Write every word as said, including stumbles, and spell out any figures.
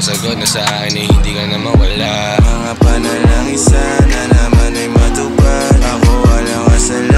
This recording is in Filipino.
sagot na sa akin ay hindi ka na mawala. Mga panalangin sana naman ay matupad. Ako walang kasalanan.